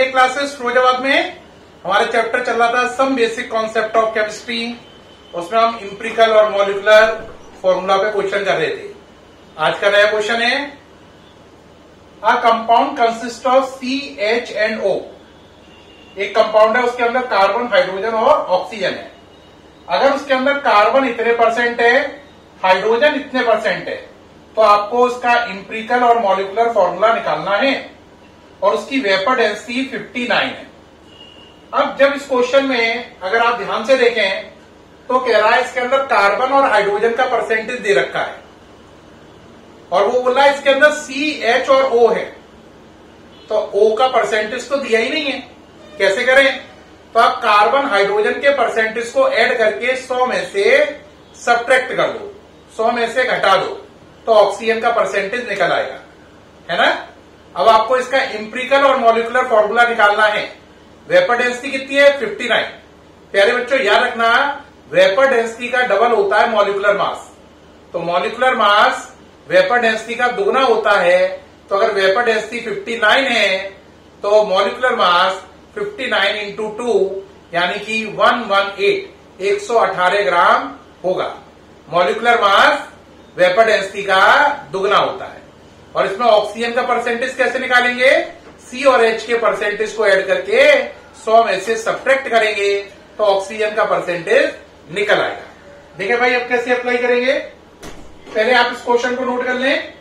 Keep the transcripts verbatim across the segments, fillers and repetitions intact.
Classes Firozabad में हमारा chapter चल रहा था some basic concept of chemistry. उसमें हम इंपेरिकल और मॉलिक्यूलर फॉर्मूला पे क्वेश्चन कर रहे थे। आज का नया क्वेश्चन है, a compound consist of C H and O. एक कंपाउंड है, उसके अंदर कार्बन, हाइड्रोजन और ऑक्सीजन है। अगर उसके अंदर कार्बन इतने परसेंट है, हाइड्रोजन इतने परसेंट है, तो आपको उसका इंपेरिकल और मॉलिक्यूलर फॉर्मूला निकालना है और उसकी वेपर डेंसिटी उनसठ है। अब जब इस क्वेश्चन में अगर आप ध्यान से देखें तो कह रहा है इसके अंदर कार्बन और हाइड्रोजन का परसेंटेज दे रखा है और वो बोल रहा है इसके अंदर सी एच और ओ है, तो ओ का परसेंटेज तो दिया ही नहीं है। कैसे करें? तो आप कार्बन हाइड्रोजन के परसेंटेज को ऐड करके सौ में से सब्ट्रैक्ट कर दो, सौ में से घटा दो, तो ऑक्सीजन का परसेंटेज निकल आएगा, है ना। अब आपको इसका इंपेरिकल और मॉलिक्यूलर फॉर्मूला निकालना है। वेपर डेंसिटी कितनी है? उनसठ। प्यारे बच्चों याद रखना, वेपर डेंसिटी का डबल होता है मॉलिक्यूलर मास। तो मॉलिक्यूलर मास वेपर डेंसिटी का दुगना होता है। तो अगर वेपर डेंसिटी उनसठ है तो मॉलिक्यूलर मास उनसठ इंटू टू यानी कि एक सौ अठारह, एक सौ अठारह ग्राम होगा। मॉलिक्यूलर मास वेपर डेंसिटी का दुगना होता है। और इसमें ऑक्सीजन का परसेंटेज कैसे निकालेंगे? सी और एच के परसेंटेज को ऐड करके सौ में से सब्ट्रैक्ट करेंगे तो ऑक्सीजन का परसेंटेज निकल आएगा। देखिए भाई अब कैसे अप्लाई करेंगे, पहले आप इस क्वेश्चन को नोट कर लें।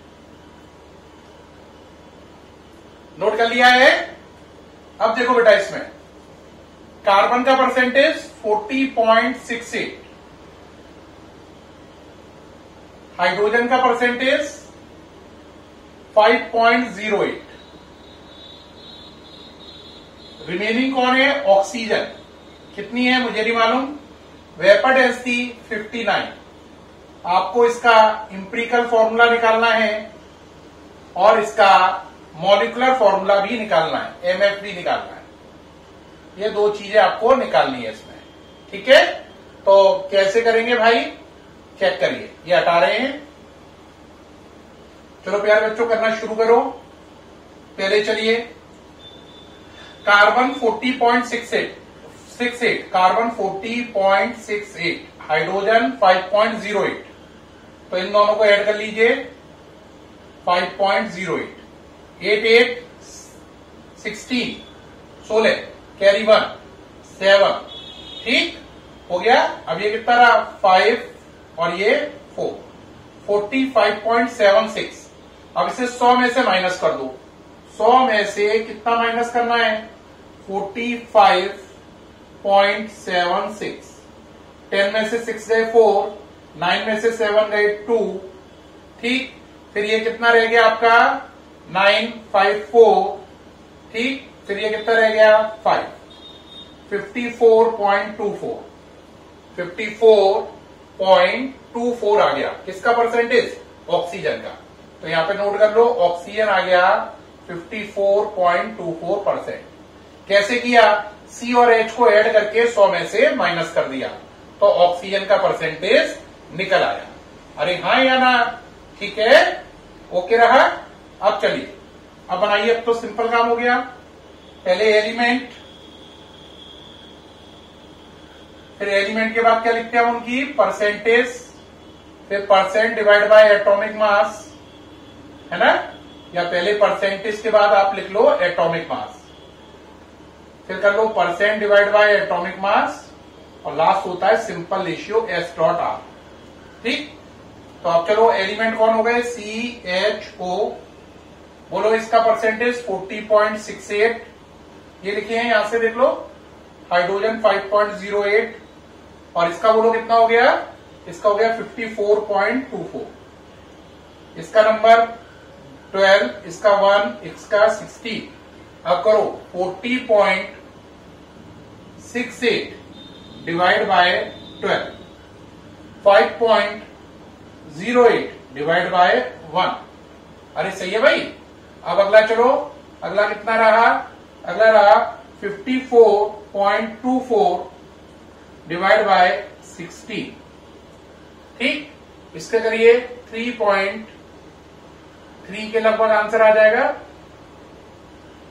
नोट कर लिया है? अब देखो बेटा, इसमें कार्बन का परसेंटेज चालीस पॉइंट सिक्स एट, हाइड्रोजन का percentage five point zero eight, remaining कौन है? ऑक्सीजन। कितनी है मुझे नहीं मालूम। वेपर डेंसिटी उनसठ। आपको इसका इंपेरिकल फॉर्मूला निकालना है और इसका मॉलिक्यूलर फॉर्मूला भी निकालना है, एमएफ भी निकालना है। ये दो चीजें आपको निकालनी है इसमें, ठीक है। तो कैसे करेंगे भाई, चेक करिए। ये हटा रहे हैं। चलो प्यारे बच्चों करना शुरू करो। पहले चलिए कार्बन चालीस point six eight, six eight carbon चालीस point six eight, hydrogen five point zero eight. तो इन दोनों को ऐड कर लीजिए, five point zero eight, eight eight sixteen, सोलह, कैरी वन, सेवन, ठीक हो गया। अब ये कितना रहा? फाइव और ये four, forty five point seven six. अब इसे सौ में से माइनस कर दो। सौ में से कितना माइनस करना है? Forty five point seven six. Ten में से सिक्स गए फोर, नाइन में से सेवन गए टू, ठीक। फिर ये कितना रह गया आपका? नाइन, फाइव, फोर, ठीक। फिर ये कितना रह गया? Five, fifty four point two four, fifty four point two four आ गया। किसका परसेंटेज? ऑक्सीजन का। तो यहां पे नोट कर लो, ऑक्सीजन आ गया fifty four point two four percent. कैसे किया? सी और एच को ऐड करके सौ में से माइनस कर दिया तो ऑक्सीजन का परसेंटेज निकल आया। अरे हाँ या ना? ठीक है, ओके रहा। अब चलिए अब बनाइए। अब तो सिंपल काम हो गया। पहले एलिमेंट, फिर एलिमेंट के बाद क्या लिखते हैं? उनकी परसेंटेज, फिर percent divide by atomic mass, है ना। या पहले परसेंटेज के बाद आप लिख लो एटॉमिक मास, फिर कर लो percent divide by atomic mass और लास्ट होता है simple ratio S dot R, ठीक। तो अब चलो एलिमेंट कौन हो गए? C H O. बोलो इसका percentage forty point six eight, ये लिखे हैं, यहां से देख लो। Hydrogen five point zero eight और इसका बोलो कितना हो गया? इसका हो गया fifty four point two four. इसका नंबर ट्वेल्व, इसका वन, इसका सिक्सटी। अब करो forty point six eight divide by twelve, five point zero eight divide by one. अरे सही है भाई। अब अगला चलो, अगला कितना रहा? अगला रहा fifty four point two four divide by sixty, ठीक। इसके करिए थ्री पॉइंट थ्री के लगभग आंसर आ जाएगा।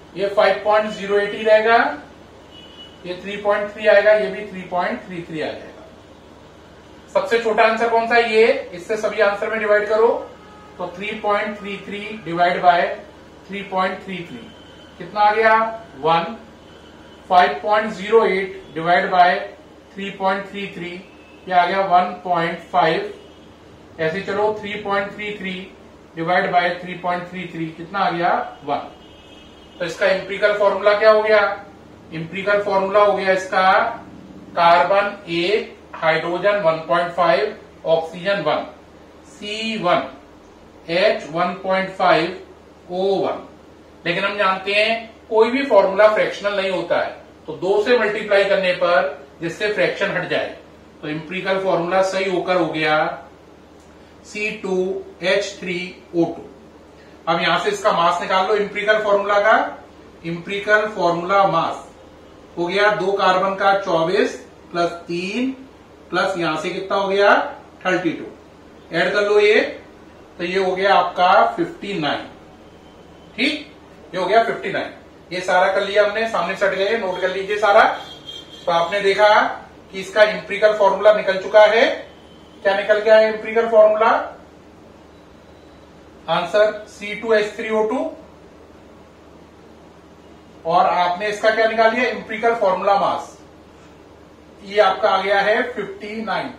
ये फाइव पॉइंट जीरो एट ही रहेगा, ये थ्री पॉइंट थ्री आएगा, ये भी थ्री पॉइंट थ्री थ्री आ जाएगा। सबसे छोटा आंसर कौन सा है? ये। इससे सभी आंसर में डिवाइड करो तो three point three three divide by three point three three कितना आ गया? One. Five point zero eight divide by three point three three ये आ गया वन पॉइंट फाइव। ऐसे चलो three point three three divide by three point three three कितना आ गया? वन। तो इसका एम्पिरिकल फॉर्मूला क्या हो गया? एम्पिरिकल फॉर्मूला हो गया इसका कार्बन एक, hydrogen one point five, oxygen one, C one H one point five, O one. लेकिन हम जानते हैं कोई भी फॉर्मूला फ्रैक्शनल नहीं होता है, तो दो से मल्टीप्लाई करने पर जिससे फ्रैक्शन हट जाए, तो एम्पिरिकल फॉर्मूला सही होकर हो गया C two H three O two. अब यहां से इसका मास निकाल लो एम्पिरिकल फॉर्मूला का। एम्पिरिकल फॉर्मूला मास हो गया दो कार्बन का चौबीस प्लस तीन प्लस यहां से कितना हो गया? Thirty two. एड कर लो ये, तो ये हो गया आपका फिफ्टी नाइन। ठीक, ये हो गया फिफ्टी नाइन। ये सारा कर लिया हमने, सामने सट गए, नोट कर लीजिए सारा। तो आपने देखा कि इसका एम्पिरिकल फॉर्मूला निकल चुका है। क्या निकल गया है empirical formula? Answer C two H three O two. और आपने इसका क्या निकाल लिया? Empirical formula mass. ये आपका आ गया है फिफ्टी नाइन।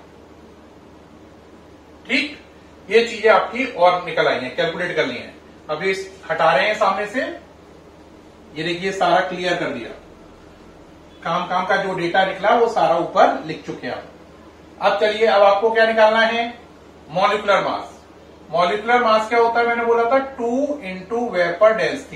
ठीक, ये चीजें आपकी और निकल आई हैं, कैलकुलेट कर ली हैं। अभी हटा रहे हैं सामने से। ये देखिए सारा क्लियर कर दिया, काम काम का जो डेटा निकला वो सारा ऊपर लिख चुके हैं। अब चलिए, अब आपको क्या निकालना है? Molecular mass. मॉलिक्यूलर मास क्या होता है? मैंने बोला था टू इंटू वेपर डेंसिटी।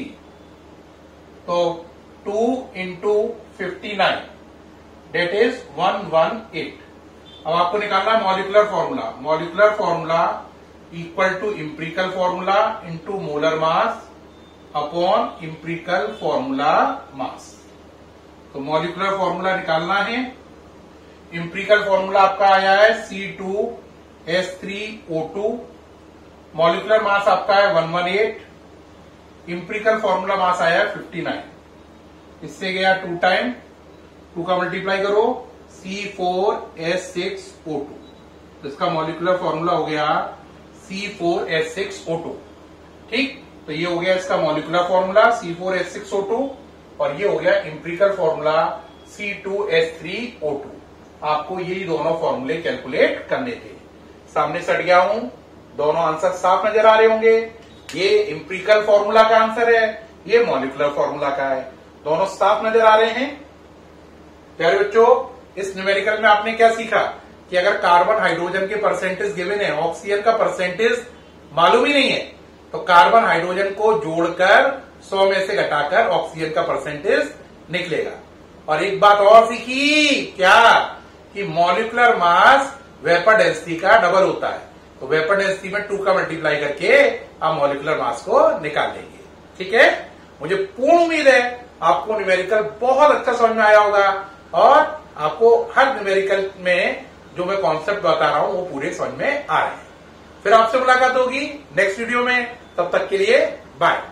तो two into fifty nine that is one one eight. अब आपको निकालना है molecular formula. Molecular formula equal to empirical formula into molar mass upon empirical formula mass. तो मॉलिक्यूलर फॉर्मूला निकालना है। एम्पिरिकल फॉर्मूला आपका आया है C two H three O two. Molecular mass आपका है one one eight. Empirical formula mass आया है फिफ्टी नाइन। इससे गया टू टाइम, टू का मल्टीप्लाई करो, C four H six O two. तो इसका मॉलिक्यूलर फॉर्मूला हो गया C four H six O two. ठीक, तो ये हो गया इसका molecular formula C four H six O two, और ये हो गया empirical formula C two H three O two. आपको यही दोनों फॉर्मूले कैलकुलेट करने थे। सामने सट गया हूं, दोनों आंसर साफ नजर आ रहे होंगे। ये एम्पिरिकल फॉर्मूला का आंसर है, ये मॉलिक्यूलर फॉर्मूला का है, दोनों साफ नजर आ रहे हैं। प्यारे बच्चों, इस न्यूमेरिकल में आपने क्या सीखा कि अगर कार्बन हाइड्रोजन के परसेंटेज गिवन है, ऑक्सीजन का परसेंटेज मालूम ही नहीं है, तो कार्बन हाइड्रोजन को जोड़कर सौ में से घटाकर ऑक्सीजन का परसेंटेज निकलेगा। और एक बात और सीखी क्या? कि मॉलिक्यूलर मास वेपर डेंसिटी का डबल होता है। तो वेपर डेंसिटी में टू का मल्टीप्लाई करके आप मॉलिक्यूलर मास को निकाल लेंगे। ठीक है, मुझे पूर्ण उम्मीद है आपको न्यूमेरिकल बहुत अच्छा समझ में आया होगा, और आपको हर न्यूमेरिकल में जो मैं कॉन्सेप्ट बता रहा हूं वो पूरे समझ में आ रहे हैं। फिर आपसे मुलाकात होगी नेक्स्ट वीडियो में, तब तक के लिए बाय।